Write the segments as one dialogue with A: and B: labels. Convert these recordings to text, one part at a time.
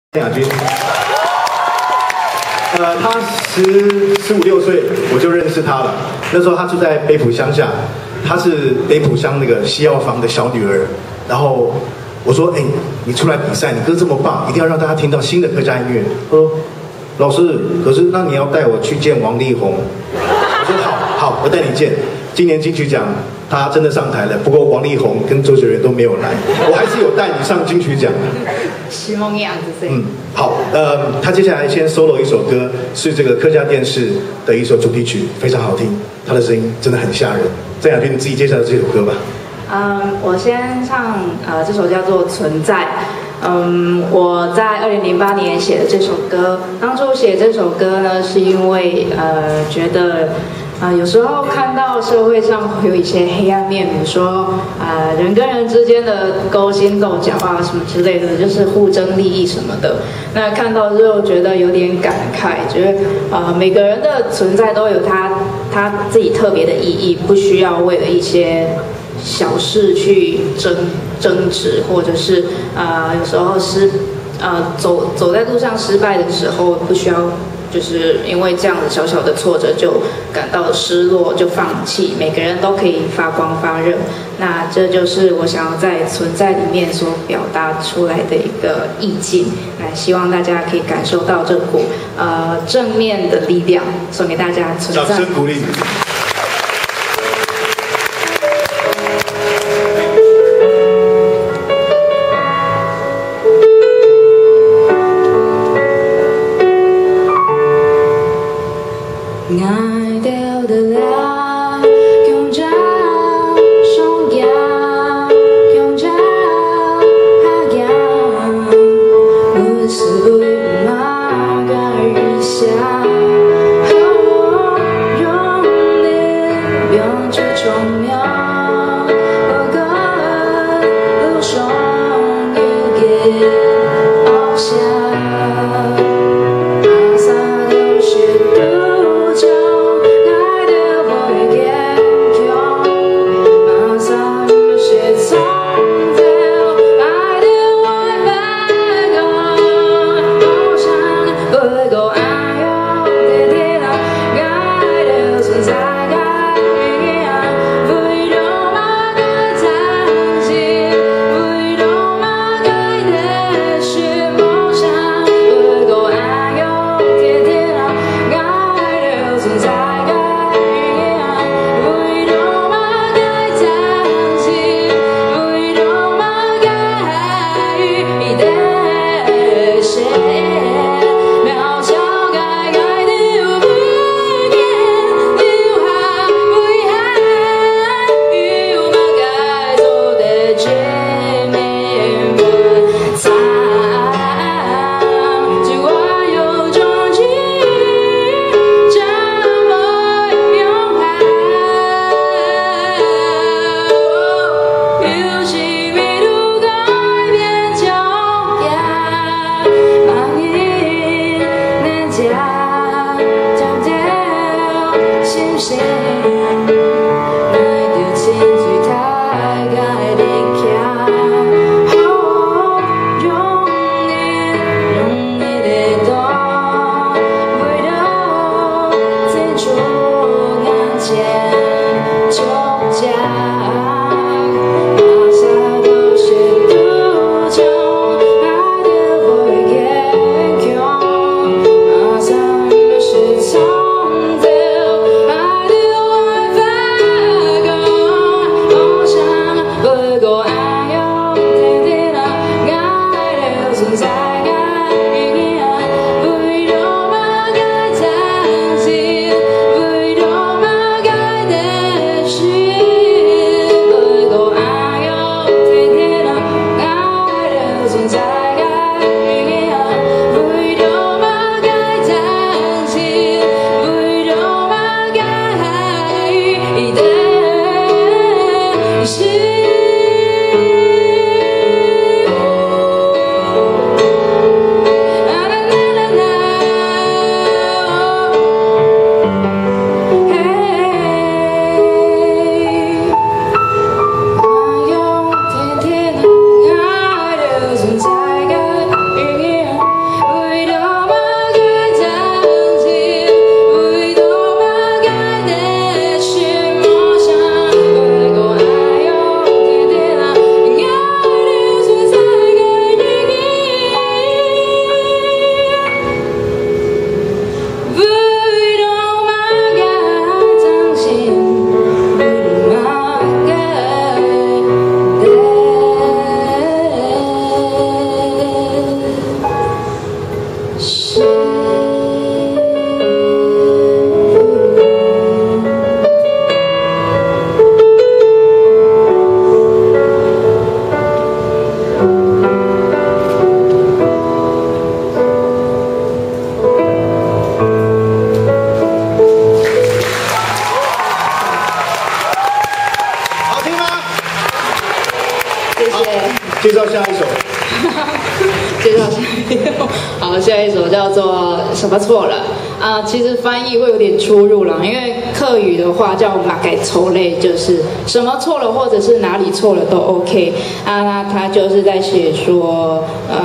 A: 亚军，他15、16岁我就认识他了。那时候他住在北埔乡下，他是北埔乡那个西药房的小女儿。然后我说：“哎，你出来比赛，你歌这么棒，一定要让大家听到新的客家音乐。”他说：“老师，可是那你要带我去见王力宏。”我说：“好，我带你见。”今年金曲奖他真的上台了，不过王力宏跟周杰伦都没有来，我还是有带你上金曲奖。
B: 希望样子是。
A: 好，他接下来先 solo 一首歌，是这个客家电视的一首主题曲，非常好听，他的声音真的很吓人。郑雅君，你自己介绍这首歌吧。
B: 我先唱这首叫做《存在》。我在2008年写的这首歌，当初写这首歌呢，是因为觉得。有时候看到社会上会有一些黑暗面，比如说人跟人之间的勾心斗角啊什么之类的，就是互争利益什么的。那看到之后觉得有点感慨，觉得每个人的存在都有他自己特别的意义，不需要为了一些小事去争执，或者是有时候走在路上失败的时候，不需要。就是因为这样的小小的挫折就感到失落，就放弃。每个人都可以发光发热，那这就是我想要在存在里面所表达出来的一个意境。那希望大家可以感受到这股正面的力量，送给大家存在。
A: 掌声鼓励。
B: 爱掉的了，用着手呀，用着哈呀，我是为马嘎日下，和我用力用着重要，我个路上也给翱翔。梦想。 好，下一首叫做什么错了啊？其实翻译会有点出入啦，因为客语的话叫马改抽类，就是什么错了或者是哪里错了都 OK 啊。那他就是在写说，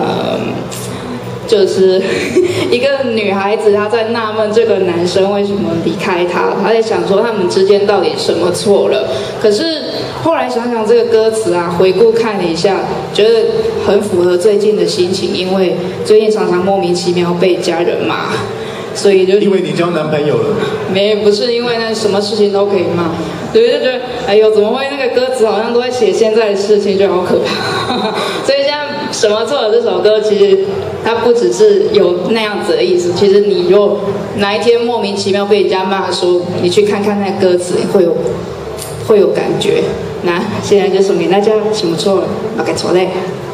B: 就是一个女孩子，她在纳闷这个男生为什么离开她，她在想说他们之间到底什么错了。可是后来想想这个歌词啊，回顾看了一下，觉得很符合最近的心情，因为最近常常莫名其妙被家人骂，所以就
A: 因为你交男朋友了，
B: 不是因为那什么事情都可以骂，所以就觉得哎呦怎么会那个歌词好像都在写现在的事情，就好可怕。所以现在什么错了这首歌，其实它不只是有那样子的意思，其实你若哪一天莫名其妙被人家骂说，你去看看那歌词会有感觉。那现在就送给大家什么错了，要改错嘞。